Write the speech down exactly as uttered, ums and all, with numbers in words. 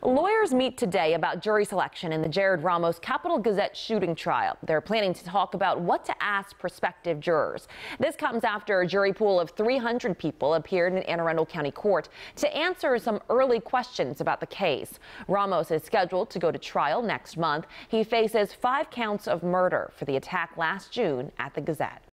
Lawyers meet today about jury selection in the Jarrod Ramos Capital Gazette shooting trial. They're planning to talk about what to ask prospective jurors. This comes after a jury pool of three hundred people appeared in Anne Arundel County Court to answer some early questions about the case. Ramos is scheduled to go to trial next month. He faces five counts of murder for the attack last June at the Gazette.